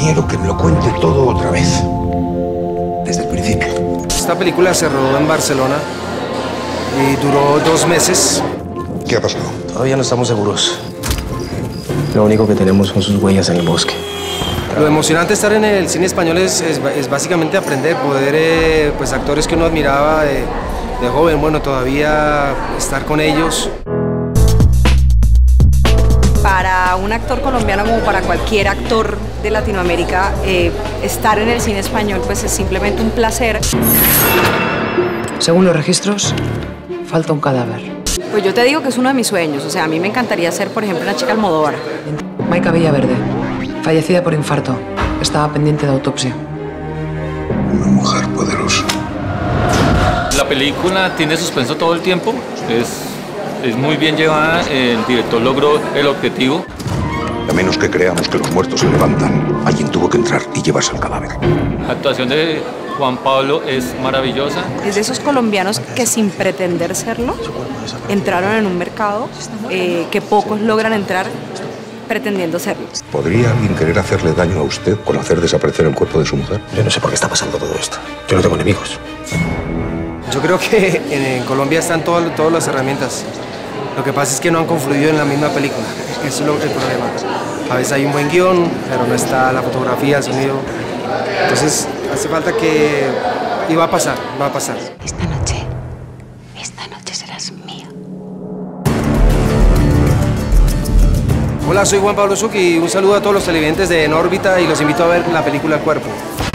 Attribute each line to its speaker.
Speaker 1: Quiero que me lo cuente todo otra vez. Desde el principio.
Speaker 2: Esta película se rodó en Barcelona y duró 2 meses.
Speaker 1: ¿Qué ha pasado?
Speaker 3: Todavía no estamos seguros. Lo único que tenemos son sus huellas en el bosque.
Speaker 2: Lo emocionante de estar en el cine español es básicamente aprender, poder, pues actores que uno admiraba de joven, bueno, todavía estar con ellos.
Speaker 4: Para un actor colombiano como para cualquier actor de Latinoamérica, estar en el cine español pues es simplemente un placer.
Speaker 5: Según los registros, falta un cadáver.
Speaker 4: Pues yo te digo que es uno de mis sueños, o sea, a mí me encantaría ser, por ejemplo, una chica Almodóvar.
Speaker 5: Maika Villaverde, fallecida por infarto, estaba pendiente de autopsia.
Speaker 1: Una mujer poderosa.
Speaker 6: La película tiene suspenso todo el tiempo, es muy bien llevada, el director logró el objetivo.
Speaker 1: A menos que creamos que los muertos se levantan, alguien tuvo que entrar y llevarse el cadáver.
Speaker 6: La actuación de Juan Pablo es maravillosa.
Speaker 4: Es de esos colombianos que sin pretender serlo, entraron en un mercado que pocos logran entrar pretendiendo serlo.
Speaker 1: ¿Podría alguien querer hacerle daño a usted con hacer desaparecer el cuerpo de su mujer?
Speaker 3: Yo no sé por qué está pasando todo esto. Yo no tengo enemigos.
Speaker 2: Yo creo que en Colombia están todas las herramientas. Lo que pasa es que no han confluido en la misma película. Eso es el problema. A veces hay un buen guión, pero no está la fotografía, el sonido. Entonces hace falta que... Y va a pasar, va a pasar.
Speaker 7: Esta noche serás mía.
Speaker 2: Hola, soy Juan Pablo Zucchi y un saludo a todos los televidentes de En órbita y los invito a ver la película Cuerpo.